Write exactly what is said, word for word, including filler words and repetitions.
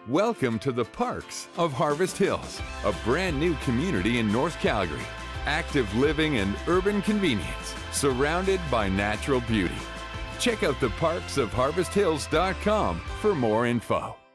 Welcome to the Parks of Harvest Hills, a brand new community in North Calgary. Active living and urban convenience, surrounded by natural beauty. Check out the parks of harvest hills dot com for more info.